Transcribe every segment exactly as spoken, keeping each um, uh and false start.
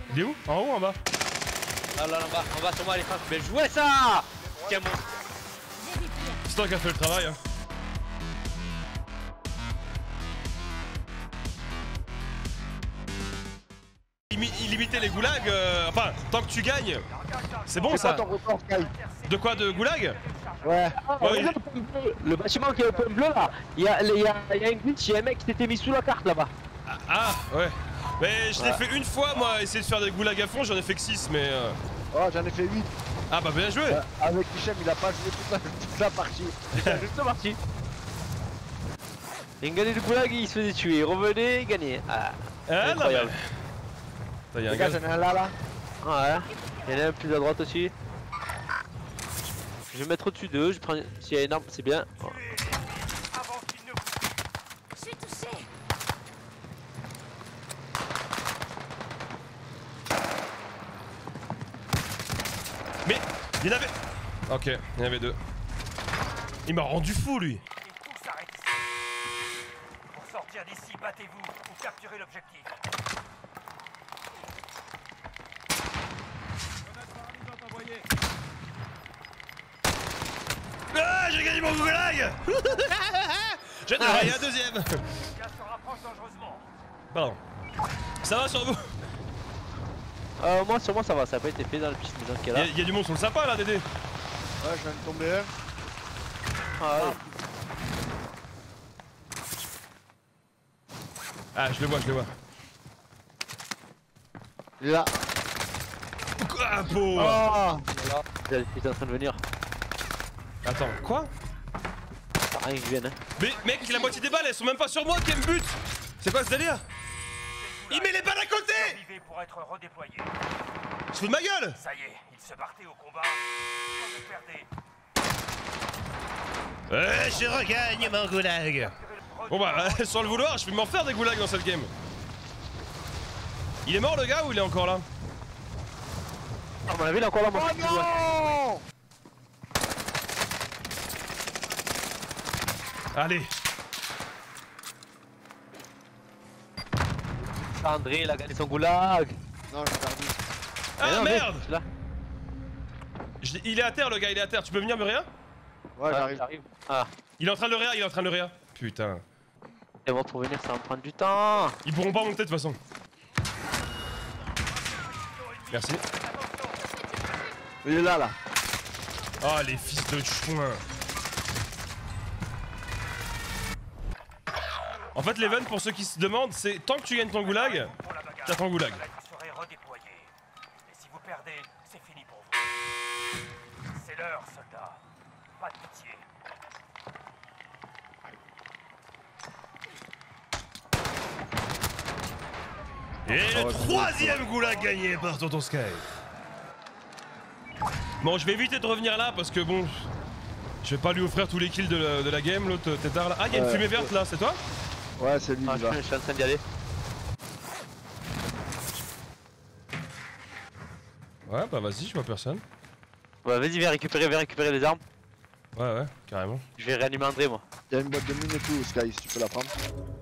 Il est où? En haut ou en bas? Là, là, là, en bas, en bas sur moi, les frères. Mais jouez ça! Tiens, mon. C'est toi qui as fait le travail. Hein. Il limitait les goulags, euh, enfin, tant que tu gagnes, c'est bon ça. De quoi, de goulag? Ouais. Ouais, il... Le bâtiment qui est au point bleu là, il y a, il y a, il y a un glitch, il y a un mec qui s'était mis sous la carte là-bas. Ah, ah, ouais. Mais je l'ai ouais. fait une fois moi, essayer de faire des goulags à fond, j'en ai fait que six mais... Euh... Oh, j'en ai fait huit. Ah bah bien joué. euh, Avec Hichem, il a pas joué toute la, toute la partie. Juste la partie. Il gagnait le goulag, il se faisait tuer, il revenait, il gagnait. Ah, ah incroyable. Il y a un gars, j'en ai un là là. Ouais. Il y en a un plus à droite aussi. Je vais mettre au-dessus d'eux, je prends. S'il y a une arme, c'est bien. Oh. Je suis touché. Mais il y en avait. Ok, il y en avait deux. Il m'a rendu fou lui. Et tout s'arrête ici. Pour sortir d'ici, battez-vous ou capturez l'objectif. Ah, j'ai gagné mon goulag. J'ai travaillé un deuxième. Le gars se rapproche dangereusement. Pardon. Ça va sur vous? Euh, moi, sur moi, ça va, ça a pas été fait dans la petite maison qui est là. Il y, y a du monde sur le sapin là, Dédé. Ouais, je viens de tomber un. Ah, ouais. Ah, je le vois, je le vois. Il est là. Ah, pauvre. Oh, Il est en train de venir. Attends, quoi? Ah, rien qui vienne, hein. Mais mec, la moitié des balles, elles sont même pas sur moi, qui me bute. C'est quoi ce délire? Il met les balles à côté. Survivez pour être redéployé. Je fous de ma gueule. Ça y est, il se partait au combat. Quand vous perdez. Ouais, je regagne mon goulag. Bon bah, sans le vouloir, je vais m'en faire des goulags dans cette game. Il est mort le gars ou il est encore là? Ah, mon avis, il est encore là, mon oh non. Allez. André, il a gagné son goulag. Non, j'ai perdu. Ah non, merde mais, là. Je, il est à terre le gars, il est à terre. Tu peux venir me réa? Ouais, Ouais, j'arrive. Ah. Il est en train de le réa, il est en train de le réa. Putain. Et bon, pour venir, ça va me prendre du temps. Ils pourront pas monter de toute façon. Merci. Il est là, là. Oh les fils de chouin. En fait l'event pour ceux qui se demandent c'est tant que tu gagnes ton goulag, t'as ton goulag. Vous serez redéployé. Et si vous perdez, c'est fini pour vous. C'est l'heure, soldats. Pas de pitié. Et le troisième goulag gagné par Tonton Sky. Bon, je vais éviter de revenir là parce que bon, je vais pas lui offrir tous les kills de la, de la game, l'autre tétard là. Ah, il y a une ouais. fumée verte là, c'est toi? Ouais, c'est lui, Ah, il va. je suis en train d'y aller. Ouais, bah vas-y, je vois personne. Ouais, vas-y, viens récupérer, viens récupérer les armes. Ouais, ouais, carrément. Je vais réanimer André, moi. Il y a une boîte de mine et tout, Sky, si tu peux la prendre.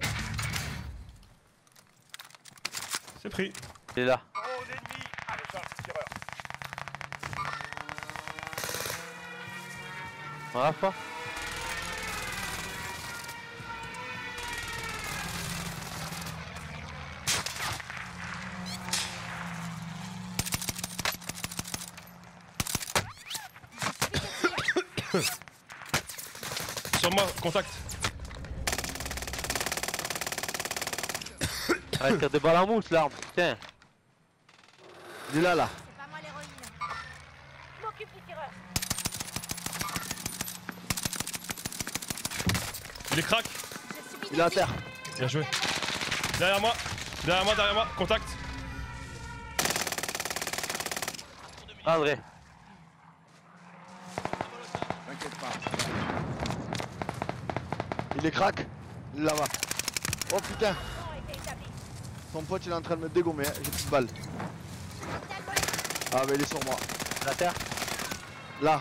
C'est pris. Il est là. Drone ennemi à l'échange tireur. On va pas. Sur moi, contact. Arrête, tire des balles en mousse, l'arme, putain. Il est là, là. C'est pas moi l'héroïne. Je m'occupe du tireur. Il est crack. Je subis Il est à terre. Bien joué. Derrière moi, derrière moi, derrière moi, contact. André. T'inquiète pas. Il est crack. Il est là-bas. Oh putain. Ton pote il est en train de me dégommer, hein. J'ai plus de balles. Ah mais il est sur moi. La terre. Là.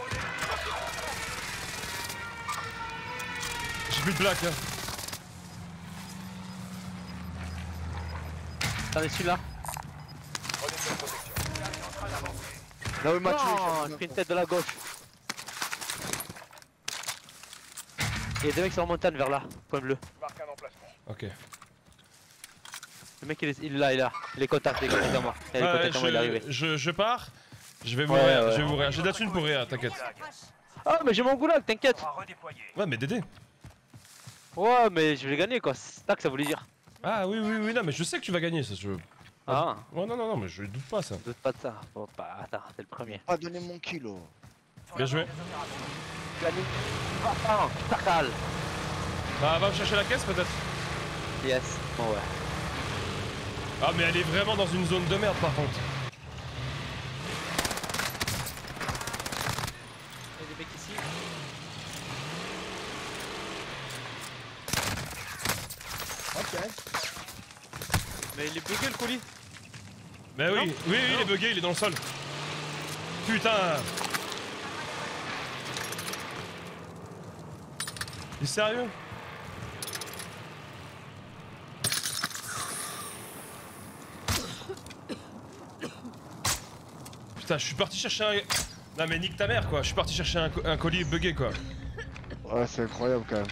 J'ai plus de black hein. T'en es celui-là. Là où il m'a tué. Non, j'ai j'ai pris une tête de la gauche. Il y a des mecs sur la montagne vers là, point bleu. Marque un emplacement. Ok. Le mec il est, il est là, il est là. Les contacts, les contacts à moi. Il y a les Ouais, contacts à moi, il est arrivé. je, je, je pars. Je vais vous Ouais, réa- ouais. je vais vous réa- J'ai de la thune pour réa, t'inquiète. Ah, mais j'ai mon goulag, t'inquiète. Sera redéployé. Ouais, mais Dédé. Ouais, mais je vais gagner quoi. C'est ça que ça voulait dire. Ah oui, oui, oui, non, mais je sais que tu vas gagner, ça. Je... Ah, Ouais, non, non, non, mais je doute pas, ça. doute pas de ça. Bon, bah, attends, t'es le premier. pas donné mon kilo. Sur Bien la joué. base des opérations. Gagné. Attends, Tartal. Bah, va me chercher la caisse, peut-être. Yes. Bon, ouais. Ah, mais elle est vraiment dans une zone de merde, par contre. Il y a des mecs ici. Ok. Mais il est bugué le colis. Mais oui, oui, oui, il est bugué, il est dans le sol. Putain. T'es sérieux? Putain, je suis parti chercher un... Non mais nique ta mère quoi, je suis parti chercher un, co- un colis bugué quoi. Ouais, c'est incroyable quand même.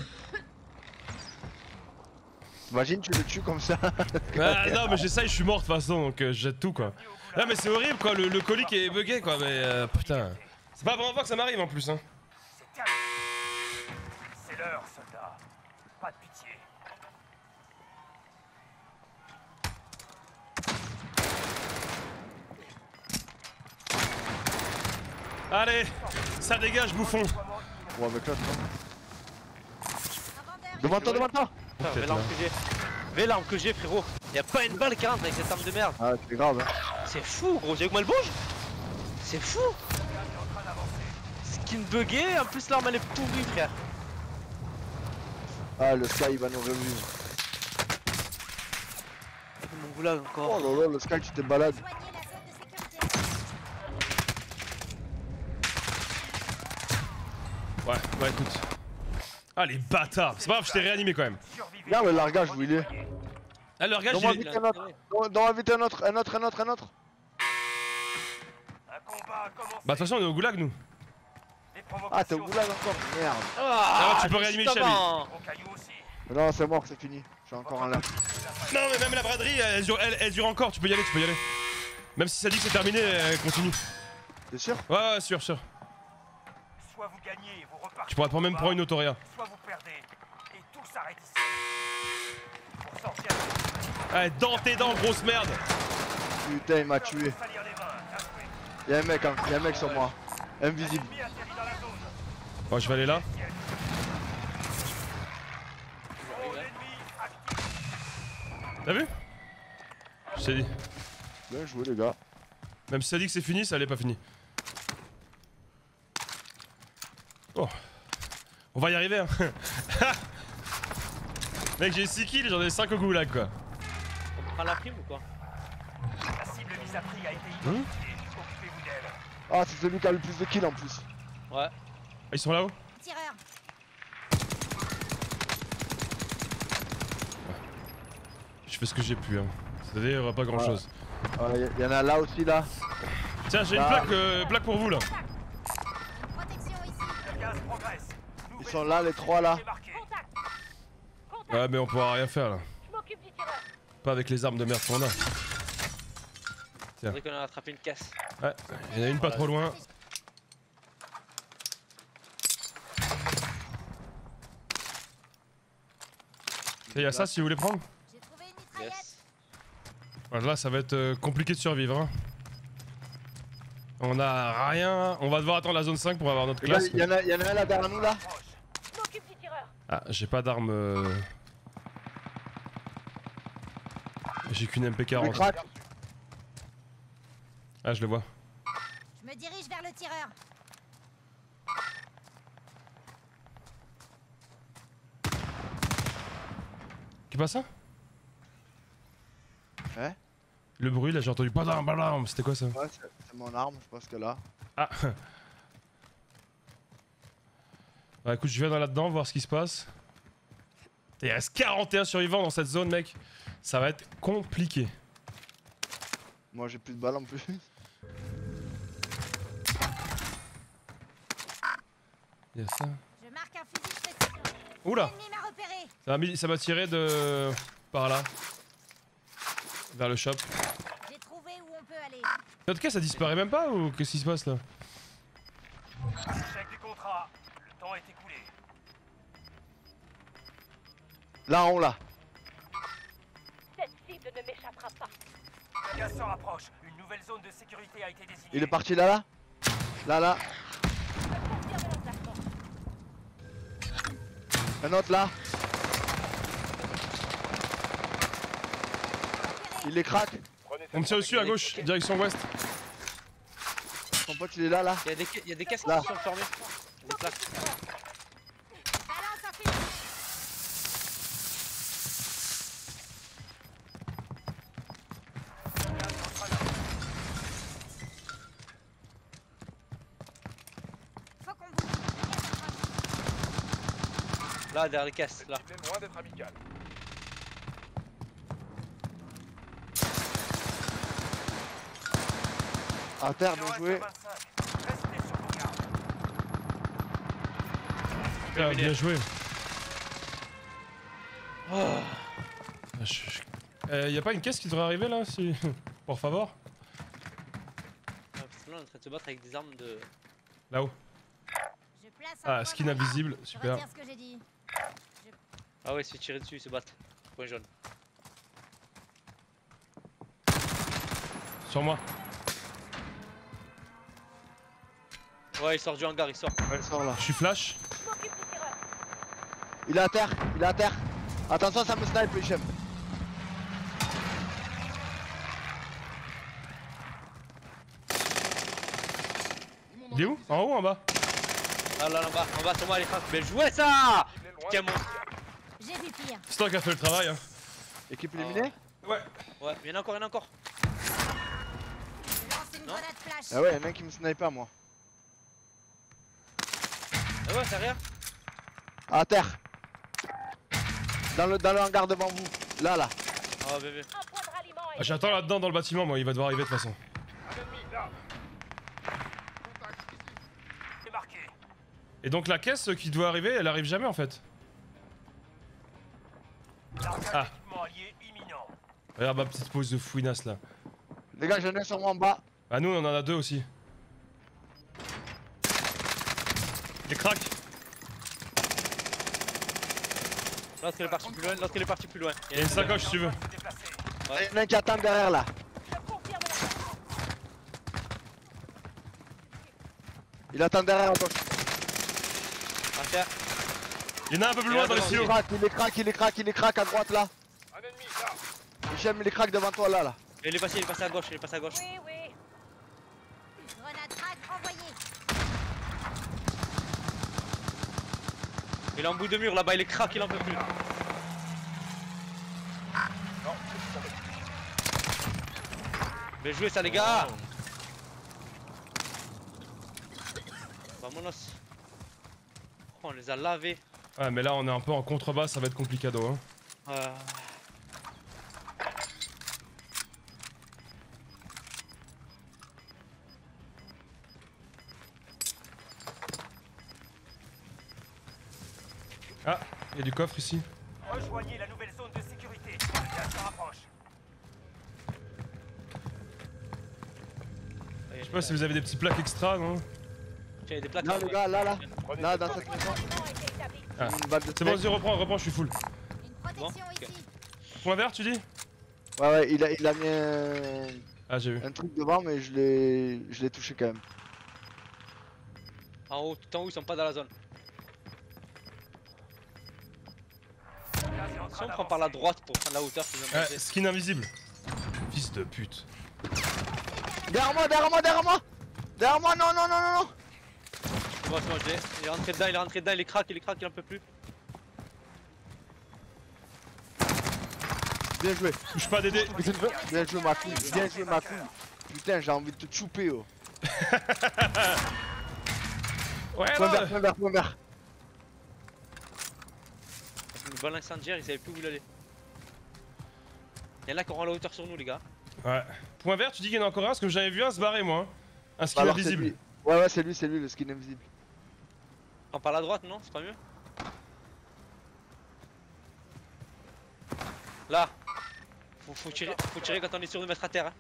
Imagine, tu le tues comme ça. Ah non mais j'essaye, je suis mort de toute façon donc euh, je jette tout quoi. Non mais c'est horrible quoi, le, le colis qui est bugué quoi, mais euh, putain. C'est pas la première fois que ça m'arrive en plus hein. C'est terminé. C'est l'heure, soldat. Pas de pitié. Allez, ça dégage bouffon. Ou avec l'autre, non? Devant toi, devant toi! Putain, Peut-être vais l'arme que j'ai. Vais l'arme que j'ai, frérot. Y'a pas une balle qui rentre avec cette arme de merde. Ah, c'est grave, hein. C'est fou, gros. J'ai vu que moi elle bouge. C'est fou. Skin bugué, en plus l'arme elle est pourrie, frère. Ah, le Sky il va nous revivre. Mon goulag Oh encore. là là, le Sky, tu te balades. Soignez la zone de sécurité. Ouais, ouais écoute. Ah les bâtards, c'est pas grave, je t'ai réanimé quand même. Survivez. Regarde le largage où il est. Ah le regard, Donne-moi j'ai... vite un autre. Donne- Donne-moi vite un autre, un autre, un autre, un autre. Un combat a commencé. Bah de toute façon on est au goulag nous. Les Ah, t'es au provocations. goulag encore, merde. Ah ouais, tu peux réanimer juste Chabi. avant. Au caillou aussi. Non, c'est mort, c'est fini. Je suis encore en l'air. Non mais même la braderie elle, dure, elle, elle dure encore, tu peux y aller, tu peux y aller. Même si ça dit que c'est terminé, elle continue. T'es sûr? Ouais ouais sûr sûr. Soit vous gagnez et vous repartez. Tu pourras te même prendre une autoria. Soit vous perdez et tout s'arrête ici. Pour sortir. Allez dans tes dents grosse merde. Putain, il m'a tué. Salir les mains. Bien joué. Y'a un mec, hein. Y'a un mec sur moi. Invisible. Ennemi atterri dans la zone. Bon je vais aller là. Drone ennemi actif. T'as vu? Je t'ai dit. Bien joué, les gars. Même si ça dit que c'est fini, ça allait pas fini. Oh. On va y arriver hein. Mec j'ai six kills, j'en ai cinq au goulag quoi. On prend la prime ou quoi? La cible mise à prix a été Hum identifiée. Occupez-vous d'elle. Ah, c'est celui qui a le plus de kills en plus. Ouais. Ah, ils sont là-haut? Tireur. Je fais ce que j'ai pu hein. C'est-à-dire pas grand chose. Ah, y en a là aussi, là. Tiens j'ai une Ah. plaque, euh, plaque pour vous là. Protection ici. Le gaz progresse. Ils sont là, les trois là. Marqué. Contact. Contact. Ouais mais on pourra rien faire là. Je m'occupe du tireur. Pas avec les armes de merde qu'on a. Faudrait qu'on a attrapé une caisse. Ouais, il y en a une pas trop loin. Il y a ça si vous voulez prendre. J'ai trouvé une mitraillette. Yes. Ouais, là ça va être euh, compliqué de survivre hein. On a rien, on va devoir attendre la zone cinq pour avoir notre Les gars, classe. y en a, y en a un là derrière nous, là. Je m'occupe du tireur. Ah j'ai pas d'arme. Euh... J'ai qu'une M P Le quarante. crack. Ah je le vois. Je me dirige vers le tireur. Qu'est-ce pas ça? Hein? Le bruit là j'ai entendu pas d'arme, pas d'arme, c'était quoi ça? Ouais, c'est c'est mon arme, je pense que là. Ah. Bah écoute, je viens dans là-dedans voir ce qui se passe. Il reste quarante et un survivants dans cette zone, mec. Ça va être compliqué. Moi, j'ai plus de balles en plus. Il y a ça. Je marque un fusil spécial. Oula! L'ennemi m'a repéré. Ça m'a ça m'a tiré de. par là. Vers le shop. J'ai trouvé où on peut aller. Notre caisse, ça disparaît même pas ou qu'est-ce qui se passe là? Échec du contrat. Le temps est écoulé. Là en haut là. Cette cible ne m'échappera pas. Le gaz se rapproche. Une nouvelle zone de sécurité a été désignée. Il est parti là là. Là là. Confirme l'emplacement. Un autre là. Il les craque. On me tire dessus à gauche, direction ouest. Son pote il est là là. Il y a des, il y a des caisses qui Là. sont fermées. Des plaques. Balance un fusil. Faut qu'on bouge. Là, derrière les caisses, là. Cible est loin d'être amical. À terre, Il en bien reste joué. vingt-cinq. Restez sur vos gardes. Ah, Terminé. bien joué. Oh. Ah, je- je- Euh, y a pas une caisse qui devrait arriver là si. Por favor? Ah, parce que là, on est en train de se battre avec des armes de. Là-haut. Je place un Ah, point skin dans la invisible, carte. Je super. retire ce que j'ai dit. Ah ouais, il se fait tirer dessus, ils se battent. Point jaune. Sur moi. Ouais, il sort du hangar, il sort. Ouais, il sort là. Je suis flash. Je m'occupe du tireur. Il est à terre. Il est à terre. Attention, ça me snipe, le Hichem. Il est où? En haut ou en bas? Là, là, là, en bas, en bas, sur moi, les frappes. Bien joué ça! Cible est loin Tiens, mon. J'ai vu pire. C'est toi qui as fait le travail, hein. Équipe éliminée. Ouais. Ouais, il y en a encore, il y en a encore. Je lance une Non. grenade flash. Ah ouais, y'a un mec qui me snipe pas moi. Ah ouais, c'est rien. À terre. Dans le, dans le hangar devant vous. Là, là. Ah, bébé. Un point de ralliement Ah, j'attends là-dedans dans le bâtiment, moi, il va devoir arriver de toute façon. Un ennemi, là. C'est marqué. Et donc la caisse qui doit arriver, elle arrive jamais en fait. Largage Ah. d'équipement allié imminent. Regarde ma petite pause de fouinasse là. Les gars, j'en ai un sur moi en bas. Ah, nous on en a deux aussi. Les cracks. L'autre, il est parti plus loin, l'autre, il est parti plus loin. Il y a une sacoche si tu veux. Se déplacer. Il y en a un qui attend derrière là. Je confirme l'emplacement. Il attend derrière à gauche. À terre. Il y en a un peu plus loin dans les Il silos. est crack, il est crack, il est crack, il est crack à droite là. Un ennemi, là. Hichem, il est crack devant toi là là. Il est passé, il est passé à gauche, il est passé à gauche. Oui, oui. Grenade crack envoyée. Il est en bout de mur là-bas, il est crack, il en peut plus. Bien joué ça les gars. Vamonos. Oh, on les a lavés. Ouais, mais là on est un peu en contrebas, ça va être complicado hein. Euh... Ah, il y a du coffre ici. Rejoignez la nouvelle zone de sécurité. Le gaz se rapproche. Je sais pas si vous avez des petits plaques extra, non? Tiens, il y a des plaques. Là, les gars, là, là. Prenez Là, cette dans zone. cette maison. Ralliement a été établi. Ah. Une balle de C'est bon, steak. vas-y, reprends, reprends, je suis full. Une protection Bon, ok. ici. Point vert, tu dis? Ouais, ouais, il a, il a mis un, Ah, j'ai vu. un truc devant, mais je l'ai je l'ai touché quand même. En haut, tout en haut, ils sont pas dans la zone. Le gaz est en Si train on prend par la d'avancer. droite pour prendre la hauteur, c'est bien Ouais, passé. skin invisible. Fils de pute. Derrière moi, derrière moi, derrière moi. Derrière moi, non, non, non, non, non. C'est bon, c'est bon, je l'ai. Il est rentré dedans, il est rentré dedans, il est crack, il est crack, il en peut plus. Bien joué. Touche pas Dédé. Bien joué ma couille, bien joué ma couille. Putain, j'ai envie de te chouper, oh. Ouais, Point vert, ouais. point vert, point vert. Une balle incendiaire, il savait plus où il allait. Il y en a qui auront la hauteur sur nous, les gars. Ouais. Point vert, tu dis qu'il y en a encore un parce que j'avais vu un se barrer moi. hein. Un skin Alors, c'est invisible. lui. Ouais, ouais, c'est lui, c'est lui, le skin invisible. Prends par la droite, non? C'est pas mieux? Là. Faut, faut, tirer, faut tirer quand on est sûr de mettre à terre. Hein.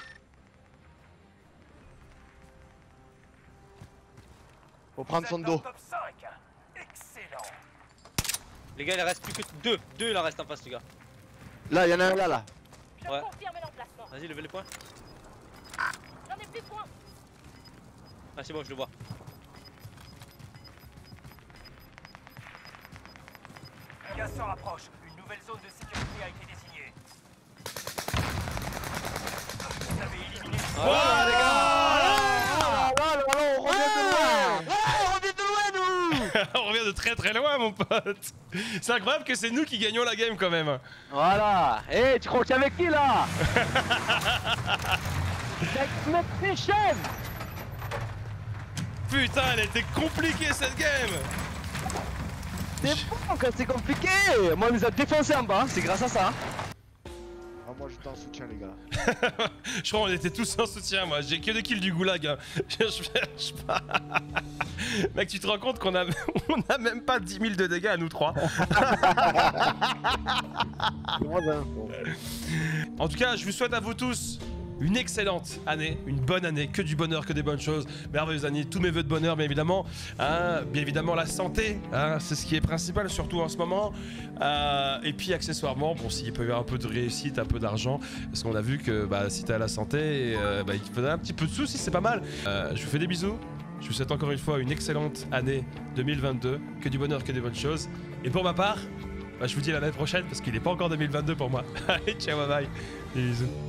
Faut prendre son dos. Top cinq. Excellent. Les gars, il en reste plus que deux. Deux, il en reste en face, les gars. Là, y'en a un là, là. Je Ouais. confirme l'emplacement. Vas-y, levez les points. J'en ai plus de points. Ah, c'est bon, je le vois. Gaz se rapproche. Une nouvelle zone de sécurité a été désignée. Vous avez éliminé. Voilà, les gars. Ah, là, là, là, on revient de loin. Ouais, on revient de loin, nous. On revient de très très loin, mon pote. C'est incroyable que c'est nous qui gagnons la game quand même. Voilà. Eh, hey, tu crois que t'es avec qui là? C'est notre Fishen. Putain, elle était compliquée cette game. C'est bon quand c'est compliqué. Moi, on nous a défoncé en bas, c'est grâce à ça. Ah, moi, j'étais en soutien, les gars. Je crois qu'on était tous en soutien, moi. J'ai que des kills du goulag. Hein. Je cherche pas. Mec, tu te rends compte qu'on a... On a même pas dix mille de dégâts à nous trois. En tout cas, je vous souhaite à vous tous une excellente année, une bonne année, que du bonheur, que des bonnes choses, merveilleuse année, tous mes vœux de bonheur bien évidemment, hein, bien évidemment la santé, hein, c'est ce qui est principal surtout en ce moment, euh, et puis accessoirement, bon s'il peut y avoir un peu de réussite, un peu d'argent, parce qu'on a vu que bah, si t'as la santé, euh, bah, il faudrait un petit peu de sous si c'est pas mal. Euh, je vous fais des bisous, je vous souhaite encore une fois une excellente année deux mille vingt-deux, que du bonheur, que des bonnes choses, et pour ma part, bah, je vous dis à l'année prochaine parce qu'il n'est pas encore deux mille vingt-deux pour moi. Allez, ciao, bye bye, des bisous.